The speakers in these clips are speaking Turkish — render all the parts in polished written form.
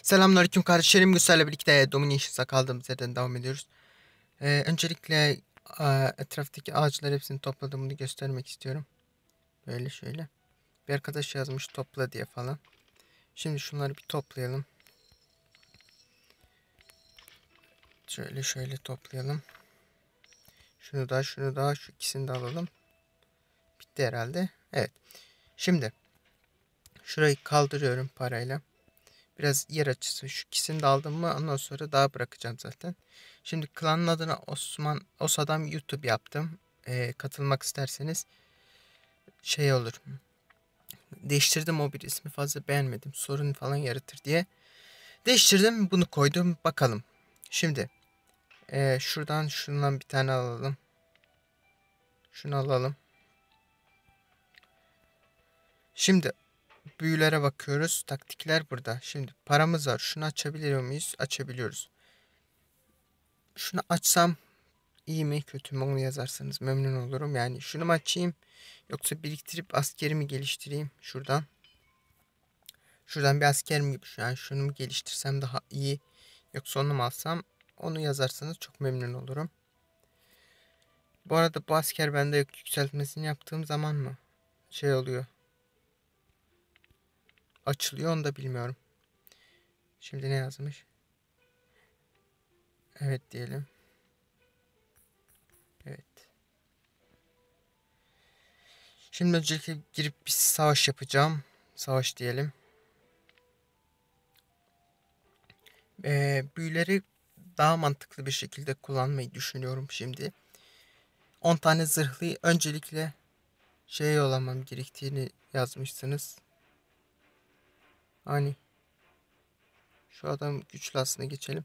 Selamünaleyküm kardeşlerim. Gülsel'le birlikte Domination'sa kaldığımız yerden devam ediyoruz. Öncelikle etraftaki ağaçları hepsini topladığımı göstermek istiyorum. Böyle şöyle. Bir arkadaş yazmış topla diye falan. Şimdi şunları bir toplayalım. Şöyle toplayalım. Şunu da şu ikisini de alalım. Bitti herhalde. Evet. Şimdi şurayı kaldırıyorum parayla. Biraz yer açısı. Şu ikisini de aldım mı ondan sonra daha bırakacağım zaten. Şimdi klanın adına Osadam YouTube yaptım. Katılmak isterseniz şey olur. Değiştirdim, o bir ismi fazla beğenmedim. Sorun falan yaratır diye. Değiştirdim, bunu koydum. Bakalım. Şimdi şundan bir tane alalım. Şunu alalım. Şimdi büyülere bakıyoruz. Taktikler burada. Şimdi paramız var. Şunu açabiliyor muyuz? Açabiliyoruz. Şunu açsam iyi mi kötü mü onu yazarsanız memnun olurum. Yani şunu mu açayım yoksa biriktirip askerimi geliştireyim şuradan. Şuradan bir asker mi? Yani şunu mu geliştirsem daha iyi yoksa onu mu alsam, onu yazarsanız çok memnun olurum. Bu arada bu asker bende yok, yükseltmesini yaptığım zaman mı şey oluyor, açılıyor, onu da bilmiyorum. Şimdi ne yazmış? Evet diyelim. Evet. Şimdi öncelikle girip bir savaş yapacağım. Savaş diyelim. Büyüleri daha mantıklı bir şekilde kullanmayı düşünüyorum şimdi. 10 tane zırhlıyı öncelikle şey yollamam gerektiğini yazmışsınız. Hani şu adam güçlü, aslında geçelim.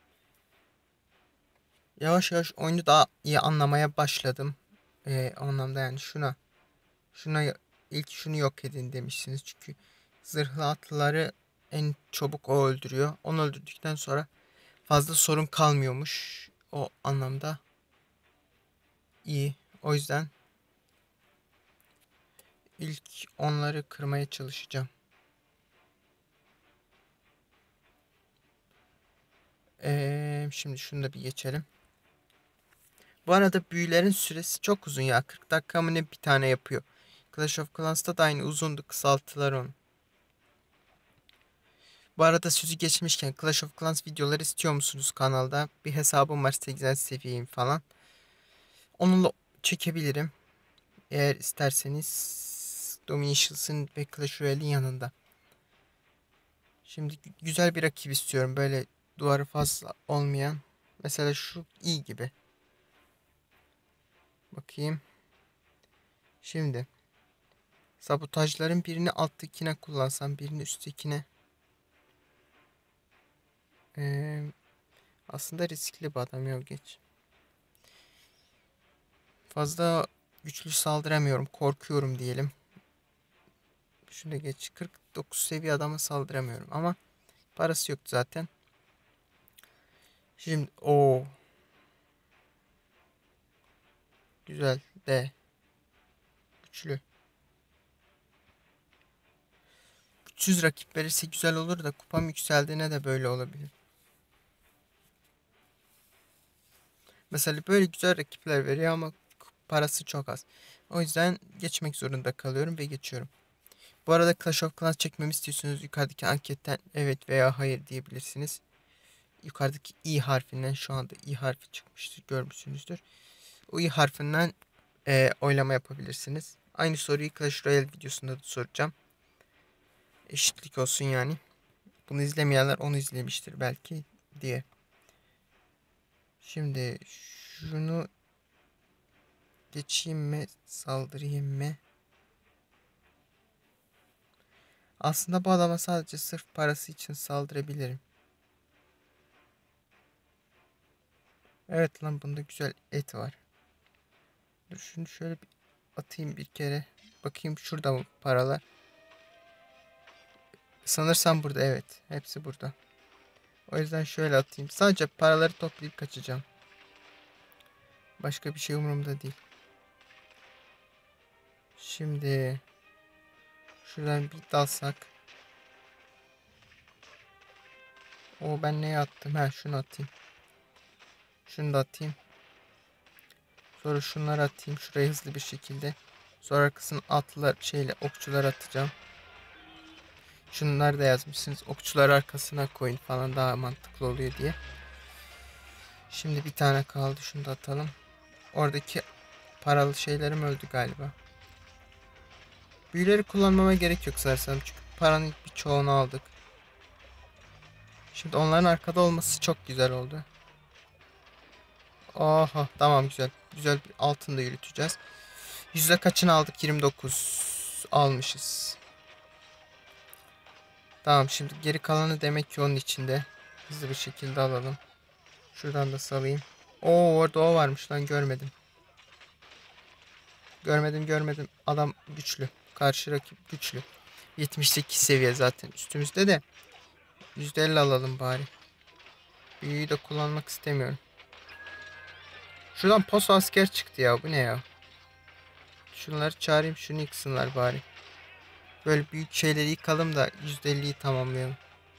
Yavaş yavaş oyunu daha iyi anlamaya başladım. O anlamda yani şuna ilk şunu yok edin demişsiniz. Çünkü zırhlı atlıları en çabuk o öldürüyor. Onu öldürdükten sonra fazla sorun kalmıyormuş. O anlamda iyi. O yüzden ilk onları kırmaya çalışacağım. Şimdi şunu da bir geçelim. Bu arada büyülerin süresi çok uzun ya. 40 dakika mı ne bir tane yapıyor. Clash of Clans'ta da aynı uzundu. Kısalttılar onu. Bu arada sözü geçmişken Clash of Clans videoları istiyor musunuz kanalda? Bir hesabım var, 80 seviyeyim falan. Onunla çekebilirim. Eğer isterseniz Dominations'ın ve Clash Royale'in yanında. Şimdi güzel bir rakip istiyorum. Böyle duvarı fazla olmayan. Mesela şu iyi gibi. Bakayım. Şimdi sabotajların birini alttakine kullansam, birini üsttekine. Ee, aslında riskli bir adam ya, geç. Fazla güçlü saldıramıyorum. Korkuyorum diyelim. Şunu geç. 49 seviye adama saldıramıyorum ama parası yok zaten. Şimdi o güzel de güçlü. Güçsüz rakip verirse güzel olur da kupam yükseldiğine de böyle olabilir. Mesela böyle güzel rakipler veriyor ama parası çok az. O yüzden geçmek zorunda kalıyorum ve geçiyorum. Bu arada Clash of Clans çekmemi istiyorsunuz, yukarıdaki anketten evet veya hayır diyebilirsiniz. Yukarıdaki i harfinden, şu anda i harfi çıkmıştır, görmüşsünüzdür. O i harfinden oylama yapabilirsiniz. Aynı soruyu Clash Royale videosunda da soracağım. Eşitlik olsun yani. Bunu izlemeyenler onu izlemiştir belki diye. Şimdi şunu geçeyim mi, saldırayım mı? Aslında bu adama sadece sırf parası için saldırabilirim. Evet lan, bunda güzel et var. Dur şunu şöyle bir atayım bir kere. Bakayım şurada mı paralar? Sanırsam burada, evet. Hepsi burada. O yüzden şöyle atayım. Sadece paraları toplayıp kaçacağım. Başka bir şey umurumda değil. Şimdi şuradan bir dalsak. O ben neye attım? Ha, şunu atayım. Şunu da atayım. Sonra şunları atayım. Şuraya hızlı bir şekilde. Sonra arkasını atlılar okçular atacağım. Şunları da yazmışsınız. Okçular arkasına koyun falan daha mantıklı oluyor diye. Şimdi bir tane kaldı. Şunu da atalım. Oradaki paralı şeylerim öldü galiba. Büyüleri kullanmama gerek yok zaten. Çünkü paranın bir çoğunu aldık. Şimdi onların arkada olması çok güzel oldu. Oha, tamam, güzel. Güzel bir altın da yürüteceğiz. Yüzde kaçını aldık? 29 almışız. Tamam, şimdi geri kalanı demek ki onun içinde. Hızlı bir şekilde alalım. Şuradan da salayım. Oo, orada o varmış lan, görmedim. Görmedim. Adam güçlü. Karşı rakip güçlü. 78 seviye zaten üstümüzde de. %50 alalım bari. Büyüyü de kullanmak istemiyorum. Şuradan paso asker çıktı ya. Bu ne ya? Şunları çağırayım. Şunu yıksınlar bari. Böyle büyük şeyleri yıkalım da %50'yi tamamlayalım.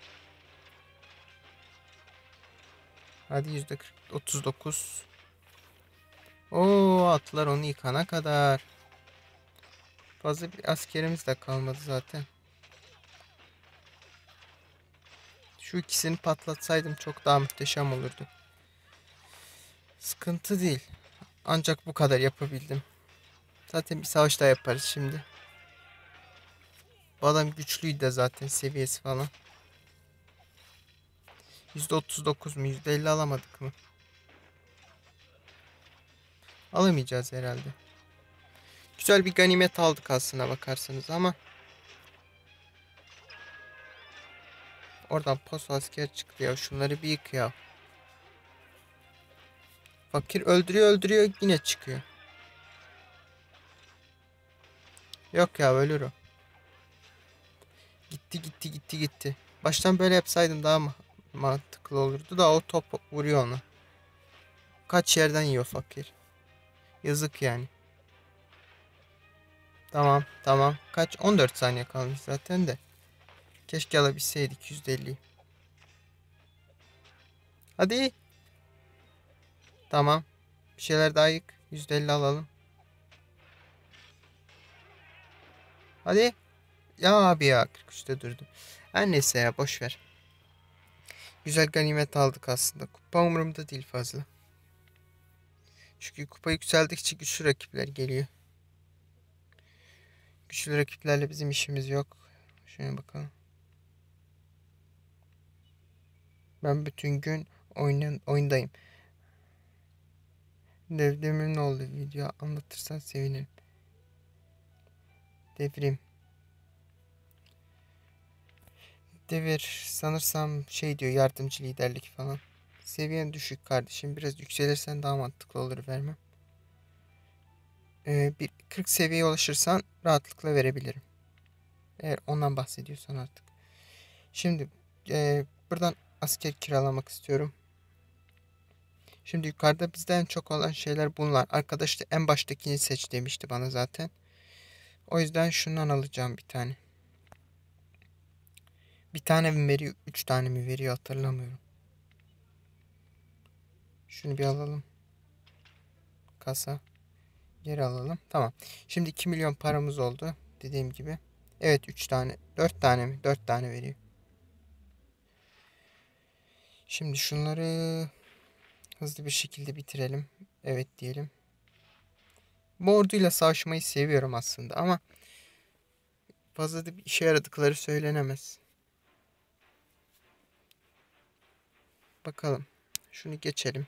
Hadi %39. Oo, atlar onu yıkana kadar. Fazla bir askerimiz de kalmadı zaten. Şu ikisini patlatsaydım çok daha muhteşem olurdu. Sıkıntı değil. Ancak bu kadar yapabildim. Zaten bir savaş daha yaparız şimdi. Bu adam güçlüydü de zaten, seviyesi falan. %39 mu? %50 alamadık mı? Alamayacağız herhalde. Güzel bir ganimet aldık aslına bakarsanız ama oradan paso asker çıktı ya. Şunları bir yık ya. Fakir öldürüyor yine çıkıyor. Yok ya, ölür o. Gitti. Baştan böyle yapsaydım daha mantıklı olurdu da o top vuruyor onu. Kaç yerden yiyor fakir. Yazık yani. Tamam. Kaç? 14 saniye kalmış zaten de. Keşke alabilseydik %50'yi. Hadi. Tamam. Bir şeyler daha yık. %50 alalım. Hadi. Ya abi ya, 43'te durdu. Her neyse ya, boş ver. Güzel ganimet aldık aslında. Kupa umurumda değil fazla. Çünkü kupa yükseldikçe güçlü rakipler geliyor. Güçlü rakiplerle bizim işimiz yok. Şuna bakalım. Ben bütün gün oyundayım. Devrimin ne oldu, video anlatırsan sevinirim. Devrim. Devir sanırsam şey diyor, yardımcı liderlik falan. Seviyen düşük kardeşim. Biraz yükselirsen daha mantıklı olur vermem. Bir 40 seviyeye ulaşırsan rahatlıkla verebilirim. Eğer ondan bahsediyorsan artık. Şimdi buradan asker kiralamak istiyorum. Şimdi yukarıda bizde en çok olan şeyler bunlar. Arkadaş da en baştakini seç demişti bana zaten. O yüzden şundan alacağım bir tane. Bir tane mi veriyor, 3 tane mi veriyor hatırlamıyorum. Şunu bir alalım. Kasa. Geri alalım. Tamam. Şimdi 2 milyon paramız oldu. Dediğim gibi. Evet, 3 tane. 4 tane mi? 4 tane veriyor. Şimdi şunları hızlı bir şekilde bitirelim. Evet diyelim. Bu orduyla savaşmayı seviyorum aslında ama fazla da bir işe yaradıkları söylenemez. Bakalım. Şunu geçelim.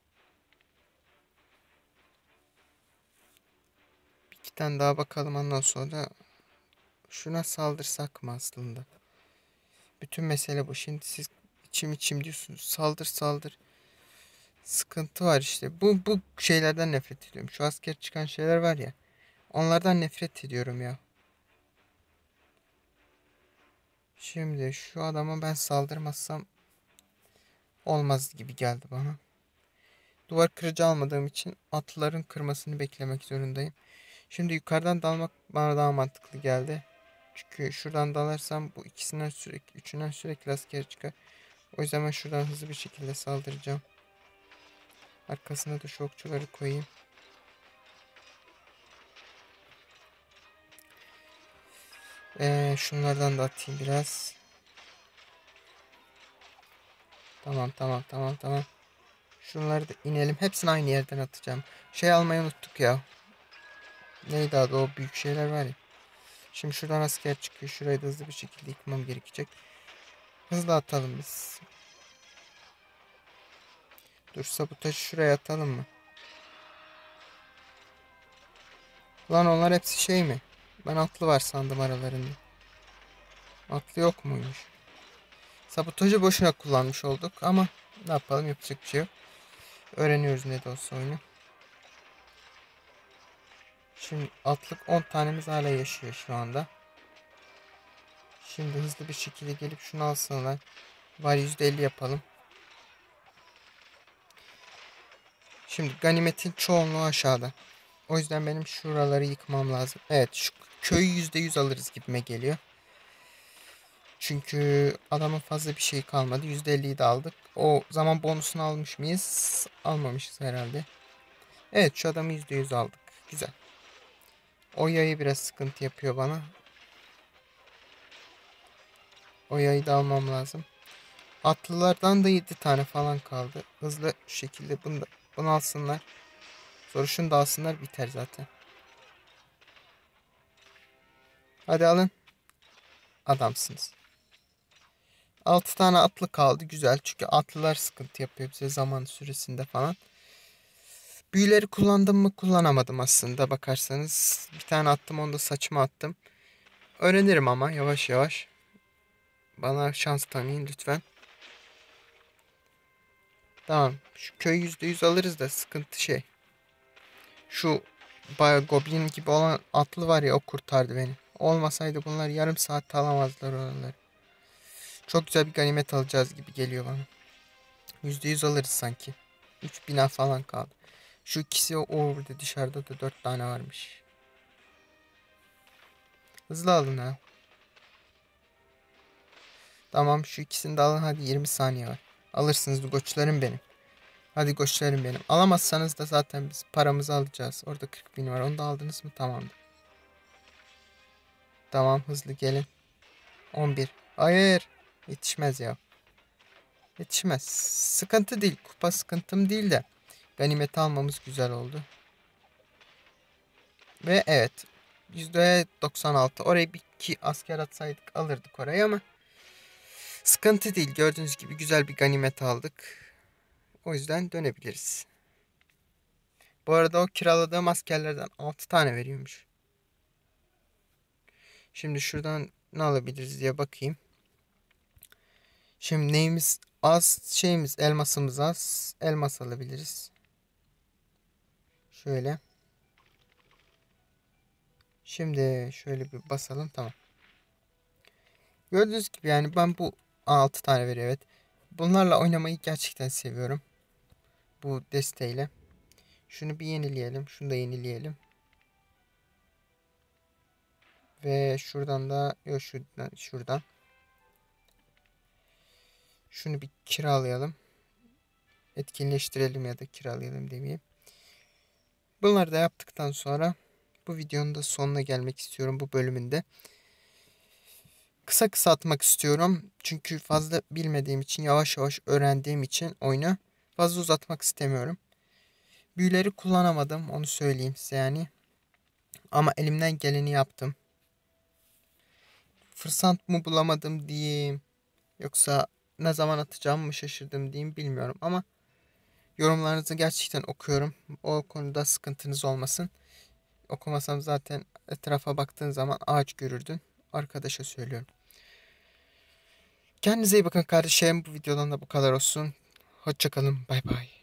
Bir iki tane daha bakalım, ondan sonra şuna saldırsak mı aslında? Bütün mesele bu. Şimdi siz içim diyorsunuz. Saldır. Sıkıntı var işte. Bu şeylerden nefret ediyorum. Şu asker çıkan şeyler var ya. Onlardan nefret ediyorum ya. Şimdi şu adama ben saldırmazsam olmaz gibi geldi bana. Duvar kırıcı almadığım için atlıların kırmasını beklemek zorundayım. Şimdi yukarıdan dalmak bana daha mantıklı geldi. Çünkü şuradan dalarsam bu ikisinden sürekli, üçünden sürekli asker çıkar. O yüzden ben şuradan hızlı bir şekilde saldıracağım. Arkasına da şu okçuları koyayım. Şunlardan da atayım biraz. Tamam. Şunları da inelim. Hepsini aynı yerden atacağım. Şey almayı unuttuk ya. Neydi adı, o büyük şeyler var ya. Şimdi şuradan asker çıkıyor. Şurayı da hızlı bir şekilde yıkmam gerekecek. Hızlı atalım biz. Dur, sabotajı şuraya atalım mı? Lan onlar hepsi şey mi? Ben atlı var sandım aralarında. Atlı yok muymuş? Sabotajı boşuna kullanmış olduk ama ne yapalım, yapacak bir şey yok. Öğreniyoruz ne de olsa oyunu. Şimdi atlık 10 tanemiz hala yaşıyor şu anda. Şimdi hızlı bir şekilde gelip şunu alsınlar. Var, %50 yapalım. Şimdi ganimetin çoğunluğu aşağıda. O yüzden benim şuraları yıkmam lazım. Evet, şu köyü %100 alırız gibime geliyor. Çünkü adamın fazla bir şey kalmadı. %50'yi de aldık. O zaman bonusunu almış mıyız? Almamışız herhalde. Evet, şu adamı %100 aldık. Güzel. O yayı biraz sıkıntı yapıyor bana. O yayı da almam lazım. Atlılardan da 7 tane falan kaldı. Hızlı şekilde bunu alsınlar. Sonra şunu da alsınlar, biter zaten. Hadi alın. Adamsınız. 6 tane atlı kaldı. Güzel. Çünkü atlılar sıkıntı yapıyor bize zaman süresinde falan. Büyüleri kullandım mı? Kullanamadım aslında bakarsanız. Bir tane attım, onu da saçma attım. Öğrenirim ama yavaş yavaş. Bana şans tanıyın lütfen. Tamam. Şu köyü %100 alırız da sıkıntı şey. Şu bayağı goblin gibi olan atlı var ya, o kurtardı beni. Olmasaydı bunlar yarım saatte alamazlar oraları. Çok güzel bir ganimet alacağız gibi geliyor bana. %100 alırız sanki. 3 bina falan kaldı. Şu ikisi burada, dışarıda da 4 tane varmış. Hızlı alın ha. Tamam, şu ikisini de alın hadi, 20 saniye var. Alırsınız goçlarım benim. Hadi goçlarım benim. Alamazsanız da zaten biz paramızı alacağız. Orada 40 bin var. Onu da aldınız mı? Tamamdır. Tamam, hızlı gelin. 11. Hayır. Yetişmez ya. Yetişmez. Sıkıntı değil. Kupa sıkıntım değil de. Ganimeti almamız güzel oldu. Ve evet. %96. Oraya bir iki asker atsaydık alırdık orayı ama sıkıntı değil. Gördüğünüz gibi güzel bir ganimet aldık. O yüzden dönebiliriz. Bu arada o kiraladığım askerlerden 6 tane veriyormuş. Şimdi şuradan ne alabiliriz diye bakayım. Şimdi neyimiz az, şeyimiz, elmasımız az. Elmas alabiliriz. Şöyle. Şimdi şöyle bir basalım, tamam. Gördüğünüz gibi yani ben bu 6 tane veriyor, evet. Bunlarla oynamayı gerçekten seviyorum. Bu desteğiyle. Şunu bir yenileyelim. Şunu da yenileyelim. Ve şuradan da yok, şuradan. Şunu bir kiralayalım. Etkinleştirelim ya da kiralayalım demeyeyim. Bunları da yaptıktan sonra bu videonun da sonuna gelmek istiyorum bu bölümünde. Kısa kısa atmak istiyorum. Çünkü fazla bilmediğim için, yavaş yavaş öğrendiğim için oyunu fazla uzatmak istemiyorum. Büyüleri kullanamadım, onu söyleyeyim size yani. Ama elimden geleni yaptım. Fırsat mı bulamadım diyeyim. Yoksa ne zaman atacağımı mı şaşırdım diyeyim, bilmiyorum. Ama yorumlarınızı gerçekten okuyorum. O konuda sıkıntınız olmasın. Okumasam zaten etrafa baktığın zaman ağaç görürdün. Arkadaşa söylüyorum. Kendinize iyi bakın kardeşim. Bu videodan da bu kadar olsun. Hoşça kalın. Bay bay.